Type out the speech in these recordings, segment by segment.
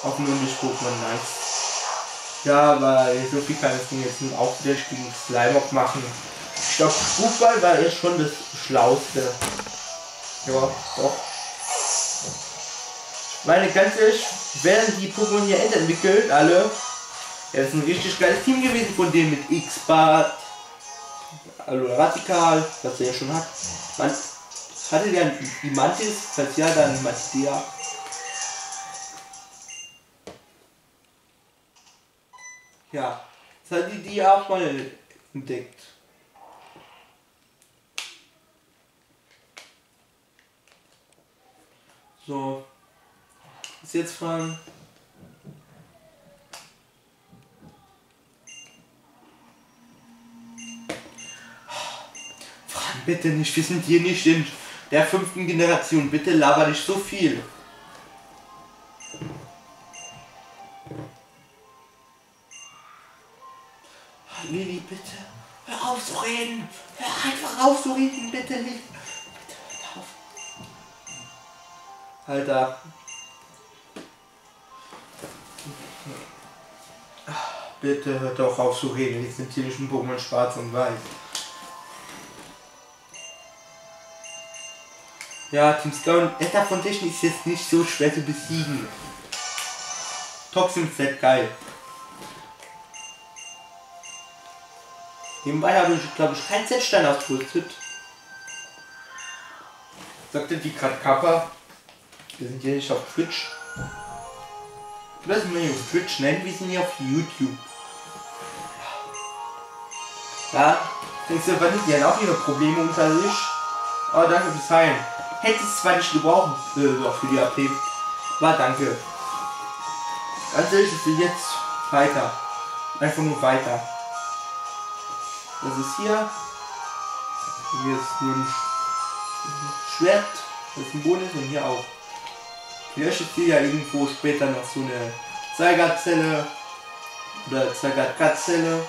Auf nur nicht Pokémon, nice. Ja, weil so viel kann es mir jetzt nur auch wieder gegen Slimeock machen. Ich glaube, Fußball war jetzt schon das Schlauste. Ja, doch. Meine, ganz ehrlich, werden die Pokémon hier entwickelt, alle. Ja, das ist ein richtig geiles Team gewesen von denen mit X-Bart, also Radikal, was er ja schon hat. Man hatte der die Mantis, falls ja, dann Matia. Ja, das hat die auch mal entdeckt. So, ist jetzt fragen. Fragen bitte nicht, wir sind hier nicht in der 5. Generation, bitte laber nicht so viel. Lili, bitte, hör auf zu reden, hör einfach auf zu reden, bitte, Lili. Bitte, hör auf. Alter. Bitte hört doch auf zu reden, wir sind hier nicht ein Pokémon Schwarz und Weiß. Ja, Team Scout und Etta von Technik ist jetzt nicht so schwer zu besiegen. Toxin Set geil. Nebenbei habe ich, glaube ich, kein Setstein ausgerüstet. Sagte die gerade Kappa. Wir sind hier nicht auf Twitch. Lass mich nicht auf Twitch nennen, wir sind hier auf YouTube. Ja, denkst du, die haben auch ihre Probleme unter sich. Oh, danke fürs Heilen. Hätte es zwar nicht gebrauchen, doch für die AP. Aber danke. Ganz ehrlich, ich will jetzt weiter. Einfach nur weiter. Das ist hier. Hier ist nur ein Schwert, das Symbol ist, und hier auch. Vielleicht ist hier ja irgendwo später noch so eine Zygarde-Zelle oder Zygarde-Cut-Zelle.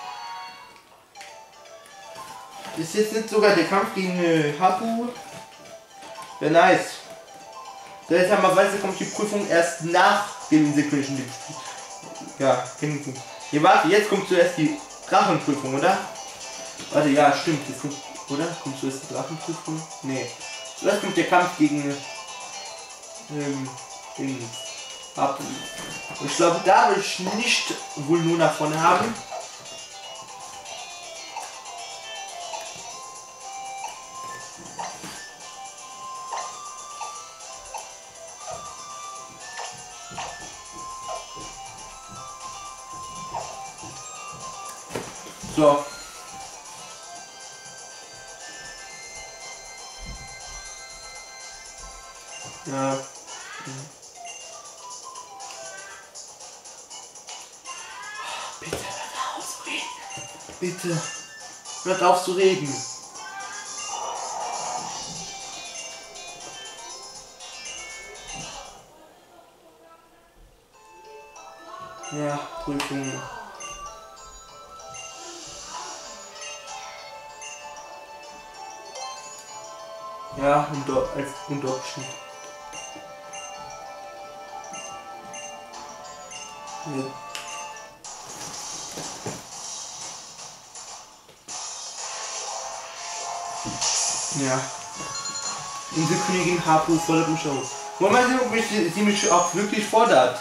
Ist jetzt nicht sogar der Kampf gegen Hapu? Wäre nice. Seltsamerweise kommt die Prüfung erst nach dem Insekration. Ja, hier warte, jetzt kommt zuerst die Drachenprüfung, oder? Warte, ja, stimmt. Jetzt kommt, oder? Kommt zuerst die Drachenprüfung? Nee. Zuerst kommt der Kampf gegen Hapu. Ich glaube, da will ich nicht wohl nur nach vorne haben. So. Ja. Bitte hört auf zu reden. Bitte hört auf zu reden. Ja, Prüfung. Ja, als Option. Ja. Unsere Königin Hapu fordert mich aus. Wollen wir sehen, ob sie mich auch wirklich fordert?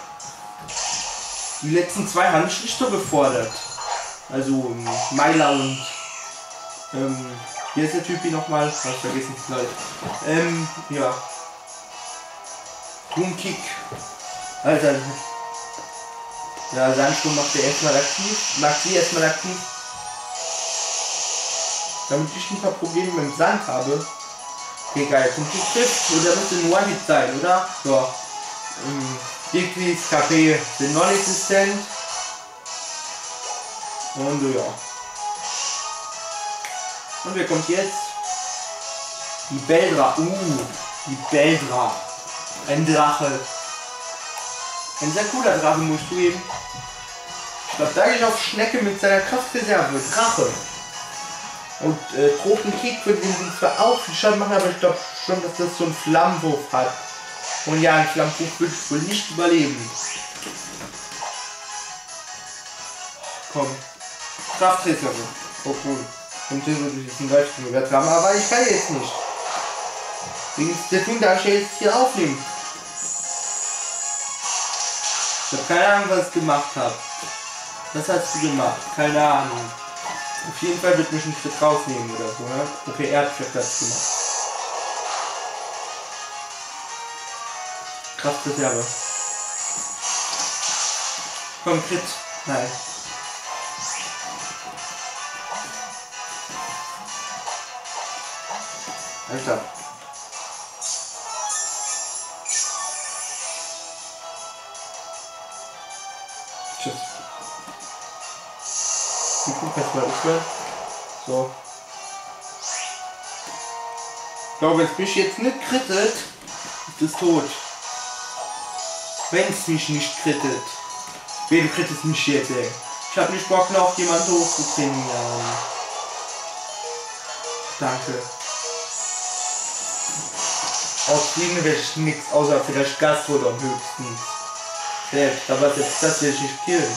Die letzten zwei haben mich nicht so gefordert. Also Myla und wie ist der Typ hier nochmal? Ich vergessen es gleich. Ja. Boomkick. Alter. Ja, Sandsturm macht er erstmal aktiv. Macht sie erstmal aktiv. Damit ich ein paar Probleme mit dem Sand habe. Okay, geil. Kommt die Schrift. Oder müsste ein One-Hit sein, oder? Ja. Dickies KP sind non-existent. Und ja. Und wer kommt jetzt? Die Beldra. Die Beldra. Ein Drache. Ein sehr cooler Drache, muss ich zugeben. Ich glaube, da gehe ich auf Schnecke mit seiner Kraftreserve. Drache. Und Tropenkick wird den zwar auch viel Schaden machen, aber ich glaube schon, dass das so einen Flammenwurf hat. Und ja, ein Flammenbuch wird wohl nicht überleben. Komm. Kraftreserve. Obwohl. Und den würde ich jetzt einen Leuchten gewährt haben, aber ich kann jetzt nicht. Wegen der Tun darf ich jetzt hier aufnehmen. Ich habe keine Ahnung, was ich gemacht habe. Was hast du gemacht? Keine Ahnung. Auf jeden Fall wird mich ein Schritt rausnehmen oder so, ne? Okay, er hat Platz gemacht. Kraftreserve. Komm, Crit. Nein. Alter. Tschüss. Wie gut das mal ist, so. Ich glaube, wenn es mich jetzt nicht krittet, ist es tot. Wenn es mich nicht krittet. Wen krittet mich jetzt, ey? Ich habe nicht Bock, noch jemanden hochzutrainieren. Danke. Aus Gegner werde ich nichts außer vielleicht Gastrodon höchstens. Selbst, aber selbst das will ich nicht killen.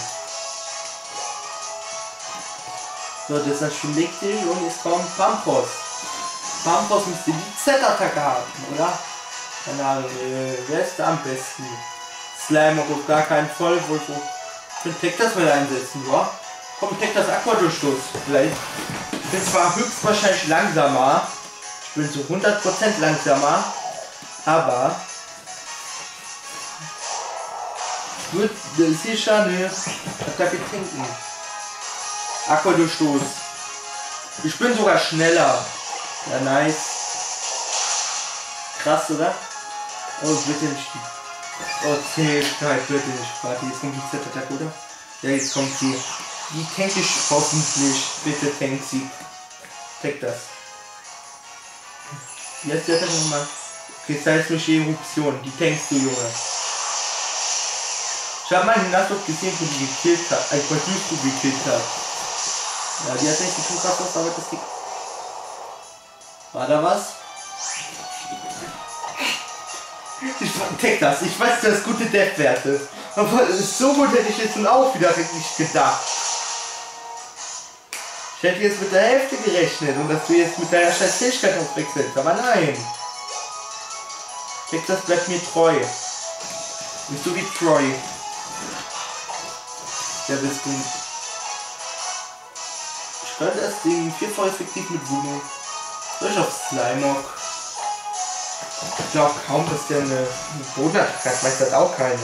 So, das ist das schon wichtig und jetzt kommt Pampos. Pampos müsste die Z-Attacke haben, oder? Keine Ahnung, wer ist da am besten? Slime auf gar keinen Fall, wohl so. Ich will Tektas mal einsetzen, ja? Komm, Tektas Aquadurchstoß. Vielleicht. Ich bin zwar höchstwahrscheinlich langsamer. Ich bin zu 100% langsamer. Aber wird sicher eine Attacke trinken. Aquadurchstoß. Ich bin sogar schneller. Ja, nice. Krass, oder? Oh, bitte nicht. Oh, Zähigkeit, bitte nicht. Warte, jetzt kommt die Z-Attacke, oder? Ja, jetzt kommt sie. Die tank ich hoffentlich. Bitte tank sie. Tank das. Jetzt wird er nochmal. Okay, seismische Eruption. Die tankst du, Junge. Ich habe meinen Nassdruck gesehen, wo die gekillt hat. Ein Quadruple gekillt hat. Ja, die hat nicht so krass aus, aber das geht. War da was? Ich tank das. Ich weiß, dass gute Death-Werte. Aber so gut hätte ich jetzt nun auch wieder nicht gedacht. Ich hätte jetzt mit der Hälfte gerechnet und dass du jetzt mit deiner Fähigkeit aufwechselst, aber nein. Texas bleibt mir treu. Bist du wie Troy? Ja, bist du. Ich könnte das Ding vierfach effektiv mit Voodoo. Soll ich auf Slimeock? Ich glaube kaum, dass der eine Bodenattacke hat. Meist hat auch keine.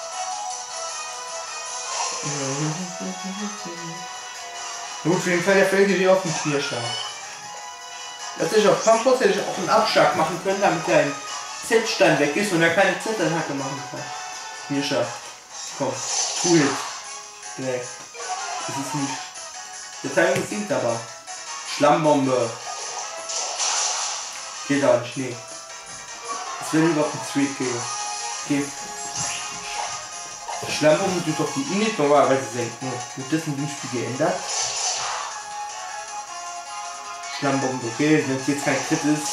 Gut, für den Fall der Fälle hier auf den Knieschlag. Dass ich auf Pampos hätte ich auch einen Abschlag machen können, damit er ein Z-Stein weg ist und er keine Z-Attacke machen kann. Knieschlag. Komm, tu jetzt. Nee. Das ist nicht. Der Teil sinkt aber. Schlammbombe. Geht auch nicht, nee. Das wäre überhaupt ein Sweet gehen. Okay. Schlammbombe tut doch die Init normalerweise senken. Wird das in dem Spiel geändert? Schlammbombe, okay, wenn es jetzt kein Crit ist.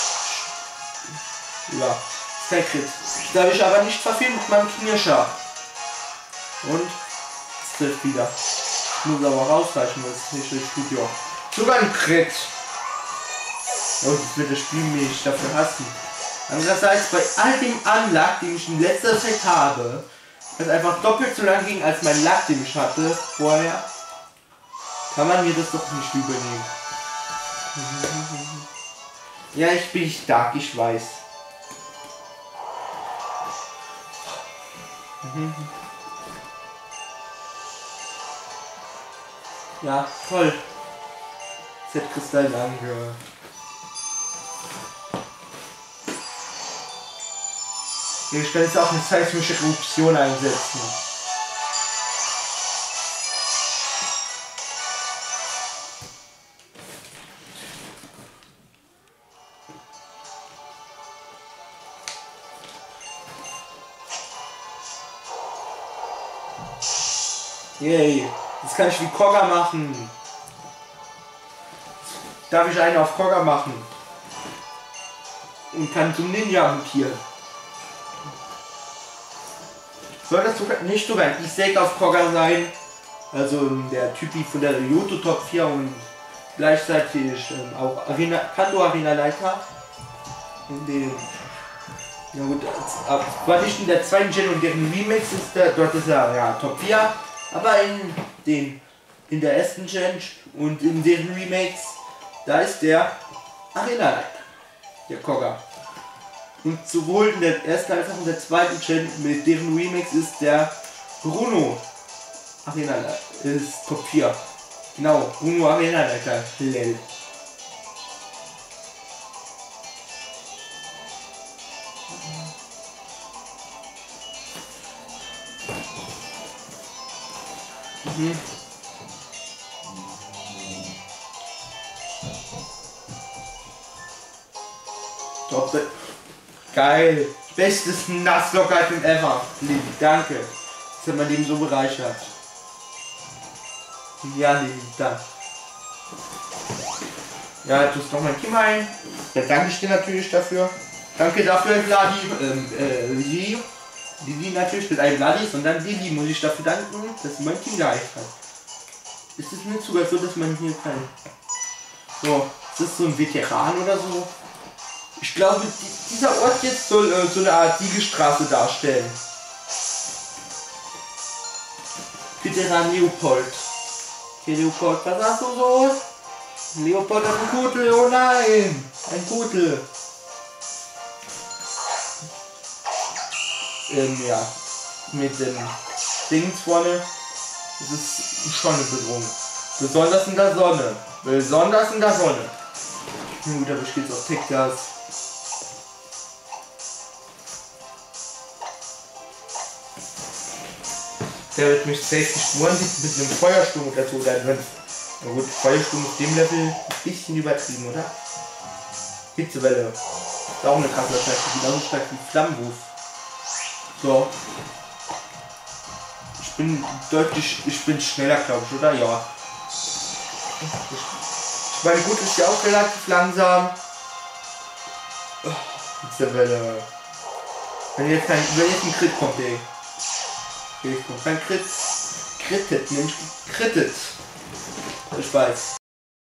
Ja, ist kein Crit. Das darf ich aber nicht verfehlen mit meinem Knirscher. Und es trifft wieder. Ich muss aber rausreichen, weil es nicht richtig gut, ja. Sogar ein Crit. Und jetzt wird das Spiel mich dafür hassen. Andererseits bei all dem Unluck, den ich in letzter Zeit habe, das einfach doppelt so lang ging als mein Luck, den ich hatte vorher, kann man mir das doch nicht übernehmen. Ja, ich bin stark, ich weiß. Ja, toll. Z-Kristall, danke. Ich kann jetzt auch eine seismische Eruption einsetzen. Yay, das kann ich wie Kogger machen. Darf ich einen auf Kogger machen? Und kann zum Ninja mutieren. Soll das sogar nicht sogar ein E-Stake auf Kogger sein? Also der Typi von der Yoto Top 4 und gleichzeitig auch Kanto Arena Leiter. In dem, ja gut, war nicht in der zweiten Gen und deren Remix ist der, dort ist er ja Top 4, aber in der ersten Gen und in deren Remakes, da ist der Arena Leiter, der Kogger. Und sowohl in der ersten als auch in der zweiten Gen mit deren Remix ist der Bruno Arena Leiter, ist Top 4. Genau, Bruno Arena Leiter, Lel. Top. Geil. Bestes Nasslock-Item ever. Lieb, danke. Das hat mein Leben so bereichert. Ja, lieb, danke. Ja, du hast noch mein Team ein. Da danke ich dir natürlich dafür. Danke dafür, Vladi. Lili natürlich mit einem Vladis und dann Lili muss ich dafür danken, dass sie mein Team geeicht hat. Ist es nicht sogar so, dass man hier kann? So, ist das so ein Veteran oder so? Ich glaube, dieser Ort jetzt soll so eine Art Siegestraße darstellen. Veteran Leopold. Okay, Leopold, was hast du so? Leopold hat einen Gürtel, oh nein! Ein Gürtel. Ja, mit dem Dings vorne, das ist schon eine Bedrohung. Besonders in der Sonne. Besonders in der Sonne. Gut, aber ich gehe jetzt auf Texas. Der wird mich safe nicht mit einem Feuersturm oder so sein. Na gut, Feuersturm auf dem Level ein bisschen übertrieben, oder? Hitzewelle. Ist auch eine krasse Attacke, genauso stark wie Flammenwurf. So. Ich bin schneller, glaube ich, oder? Ja. Ich meine, gut, ist ja auch relativ langsam. Hitzewelle. Wenn jetzt ein Crit kommt, ey. Okay, es kommt kein Crit. Crittet, Mensch, crittet. Ich weiß.